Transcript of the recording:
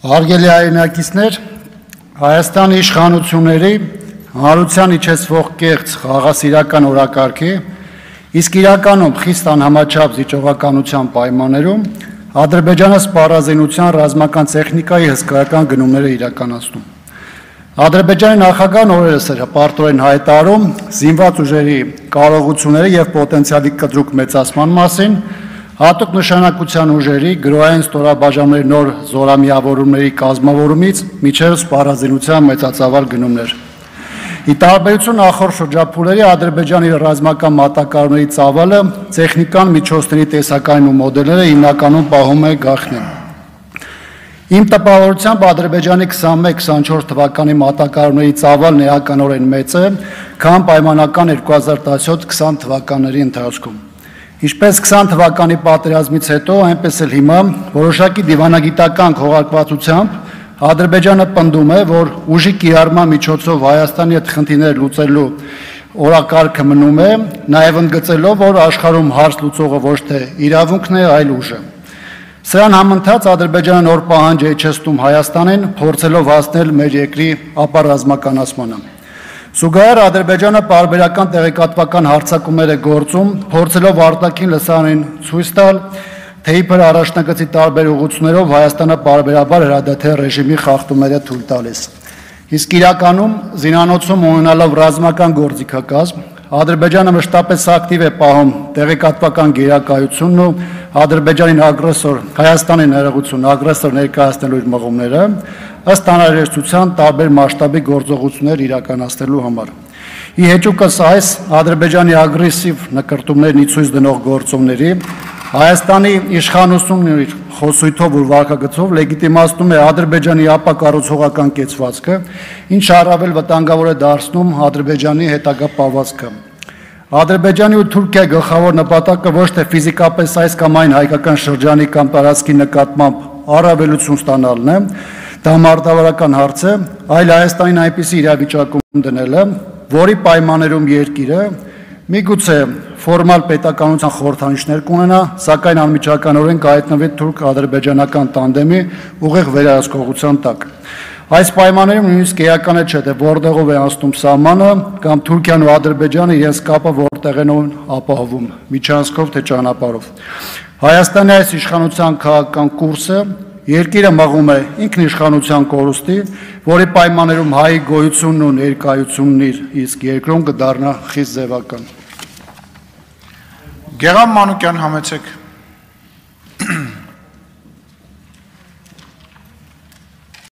Հարգելի հայրենակիցներ, Հայաստանի իշխանությունների հանրության իջեցվող կեղծ խաղաղասիրական օրակարգի, իսկ իրականում խիստ անհամաչափ զիջողականության պայմաններում Ադրբեջանը սպառազինության ռազմական տեխնիկայի հսկայական գնումներ է իրականացնում։ Ադրբեջանի նախագահն օրերս էր պարտորեն հայտարարում զինված ուժերի կարողությունների և պոտենցիալի կտրուկ մեծացման մասին, հատուկ նշանակության ուժերի գրոհային ստորաբաժանումների նոր զորամիավորումների կազմավորումից մինչև սպառազինության մեծածավալ գնումներ։ Ի տարբերություն նախորդ շրջափուլերի Ադրբեջանի ռազմական մատակարարների ծավալը տեխնիկան, միջոցների տեսականին ու մոդելները հիմնականում պահում է գաղտնի։ Իմ տպավորությամբ Ադրբեջանի 21-24 թվականի մատակարարների ծավալն էականորեն մեծ է, քան պայմանական 2017-20 թվականների ընթացքում։ Ինչպես 20 թվականի պատերազմից հետո, այնպես էլ հիմա որոշակի դիվանագիտական քողարկվածությամբ Ադրբեջանը պնդում է, որ ուժի կիրառման միջոցով Հայաստանի հետ խնդիրներ լուծելու օրակարգը մնում է, նաև ընդգծելով, որ աշխարհում հարց լուծողը ոչ թե իրավունքն է, այլ ուժը։ Սրան համընթաց Ադրբեջանը նոր պահանջ է իջեցնում Հայաստանին, փորձելով հասնել մեր երկրի ապառազմականացմանը։ Զուգահեռ Ադրբեջանը պարբերական տեղեկատվական հարձակումներ է գործում, փորձելով արտաքին լսարանին ցույց տալ, թե իբր առաջնագծի տարբեր ուղղություններով Հայաստանը պարբերաբար հրադադար ռեժիմի խախտումներ է թույլ տալիս։ Իսկ իրականում զինանոցում ունենալով ռազմական գործիքակազմ, Ադրբեջանը մշտապես ակտիվ է պահում տեղեկատվական գերակայությունն ու Ադրբեջանին ագրեսոր, Հայաստանին ներողություն, ագրեսոր ներկայացնելու իր մղումները, ըստ անհրաժեշտության տարբեր մասշտաբի գործողություններ իրականացնելու համար։ Ի հեճուկս այս Ադրբեջանի ագրեսիվ նկրտումներն ի ցույց դնող գործոնների Հայաստանի իշխանությունն իր խոսույթով ու վարքագծով լեգիտիմացնում է Ադրբեջանի ապակառուցողական կեցվածքը, ինչը առավել վտանգավոր է դարձնում Ադրբեջանի հետագա պահվածքը։ Ադրբեջանի ու Թուրքիայի գլխավոր նպատակը ոչ թե ֆիզիկապես այս կամ այն հայկական շրջանի կամ տարածքի նկատմամբ առավելություն ստանալն է, դա մարտավարական հարց է, այլ Հայաստանին այնպիսի իրավիճակում դնելը, որի պայմաններում երկիրը միգուցե ֆորմալ պետականության խորհրդանիշներ կունենա, սակայն անմիջականորեն կհայտնվի թուրք-ադրբեջանական տանդեմի ուղիղ վերահսկողության տակ։ Այս պայմաններում նույնիսկ էական է չէ, թե որտեղով է անցնում սահմանը կամ Թուրքիան ու Ադրբեջանը իրենց կապը որտեղ են ապահովում, միջանցքով թե ճանապարհով։ Հայաստանի այս իշխանության քաղաքական կուրսը երկիրը մղում է ինքնիշխանության կորուստի, որի պայմաններում հայի գոյությունն ու ներկայությունն իր իսկ երկրում կդառնա խիստ ձևական։ Գեղամ Մանուկյան, համեցեք։